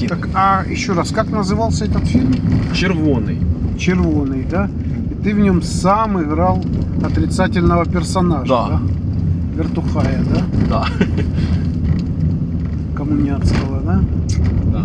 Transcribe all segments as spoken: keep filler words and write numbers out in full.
Один. Так, а еще раз, как назывался этот фильм? Червоный. Червоный, да? И ты в нем сам играл отрицательного персонажа, Да. да? Вертухая, да? Да. Коммуняцкого, да? Да.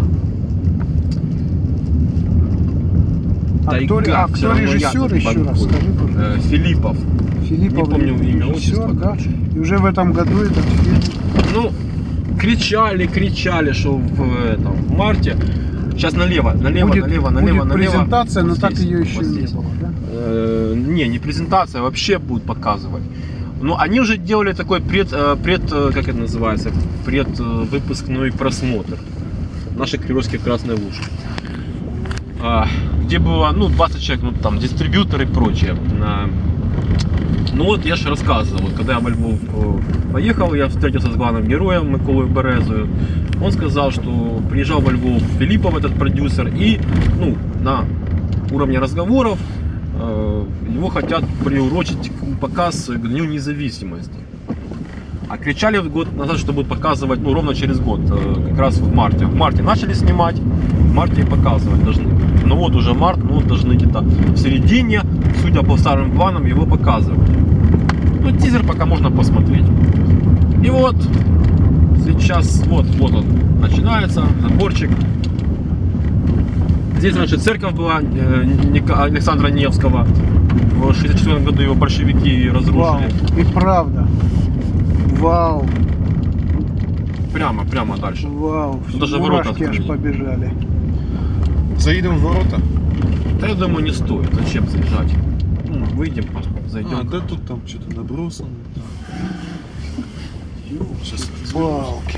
А кто, Тайга, а всё кто равно я режиссер, тут еще раз банкую. скажи, пожалуйста. Э, Филиппов. Филиппов, Не помню имя, режиссер, отчество, да? короче. И уже в этом году этот фильм. Ну, кричали, кричали, что в, этом, в марте. Сейчас налево, налево, будет, налево, будет налево, налево. презентация, но Вот так здесь, ее еще вот не здесь. было, да? Э, не, не презентация, вообще будут показывать. Но они уже делали такой пред, э, пред э, как это называется, предвыпускной просмотр нашей Криворской Красной Лужи. А, где было, ну, двадцать человек, ну, там, дистрибьюторы и прочее. На... Ну, вот я же рассказывал, вот, когда я во Львов э, поехал, я встретился с главным героем Миколой Березою. Он сказал, что приезжал во Львов Филиппов, этот продюсер, и, ну, на уровне разговоров э, его хотят приурочить показ к Дню независимости. А кричали год назад, что будут показывать, ну, ровно через год, э, как раз в марте. В марте начали снимать, в марте и показывать должны. Ну вот уже март, ну вот должны где-то в середине, судя по старым планам, его показывать. Ну, тизер пока можно посмотреть. И вот сейчас, вот, вот он начинается, заборчик. Здесь, значит, церковь была э, Александра Невского. В шестьдесят четвёртом году его большевики разрушили. Вау, и правда. Вау, Прямо, прямо дальше. вау. Ну, даже ворота Мурашки аж открыли. побежали. Заедем в ворота? Да я думаю, не стоит. Зачем заезжать? Ну, выйдем, зайдем. А, да тут там что-то набросано. Сейчас Балки.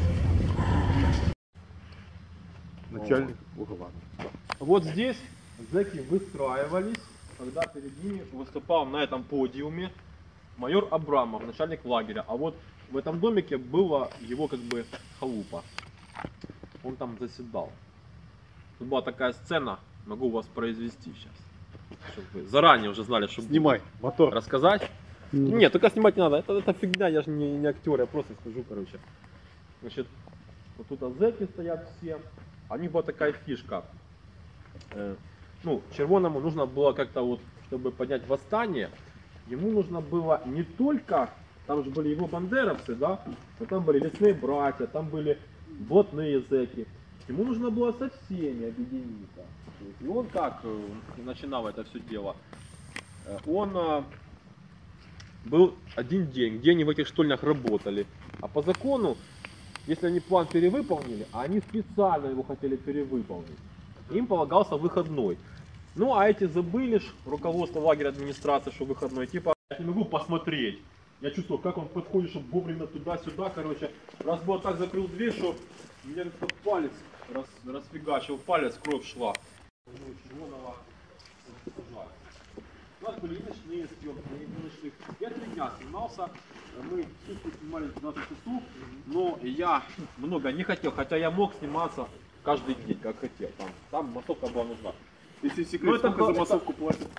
начальник угла. Вот здесь зэки выстраивались, когда перед ними выступал на этом подиуме майор Абрамов, начальник лагеря. А вот в этом домике была его как бы халупа. Он там заседал. Тут была такая сцена, могу вас произвести сейчас. Чтобы вы заранее уже знали, чтобы Снимай, мотор. рассказать. Нет, только снимать не надо. Это, это фигня, я же не, не актер, я просто скажу, короче. Значит, вот тут зэки стоят все. А у них была такая фишка. Э, ну, Червоному нужно было как-то вот, чтобы поднять восстание, ему нужно было не только, там же были его бандеровцы, да, но там были лесные братья, там были блатные зэки. Ему нужно было со всеми объединиться. И он как э, начинал это все дело? Э, Он э, был один день, где они в этих штольнях работали. А по закону, если они план перевыполнили, а они специально его хотели перевыполнить, им полагался выходной. Ну а эти забыли, ж, руководство лагеря, администрации, что выходной, типа, я не могу посмотреть. Я чувствую, как он подходит, чтобы вовремя туда-сюда, короче. Раз бы он так закрыл дверь, что мне как палец рас, расфигачил, палец, кровь шла. Ну, Червоного сажали. У нас были и ночные съемки, мы не нашли. Я три дня снимался, мы сутки снимали двенадцать часов, но я много не хотел, хотя я мог сниматься каждый день, как хотел. Там, там массовка была нужна. Если Ну, секрет, это сколько было- за массовку платят?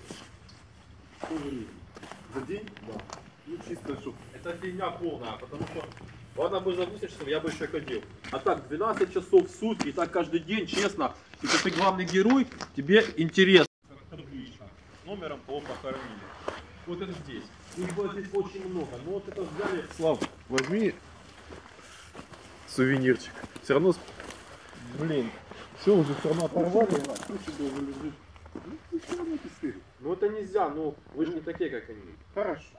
За день? Да. Ну чисто, чтоб. Это фигня полная, потому что ладно бы за восемь часов я бы еще ходил. А так двенадцать часов в сутки, и так каждый день, честно, если ты главный герой, тебе интересно. Табличка с номером, кого похоронили. Вот это здесь. Их было здесь очень много, но вот это взяли. Слав, возьми сувенирчик. Все равно, Блин, все уже все равно оторвали. ну это нельзя, ну вы же не такие, как они. Хорошо.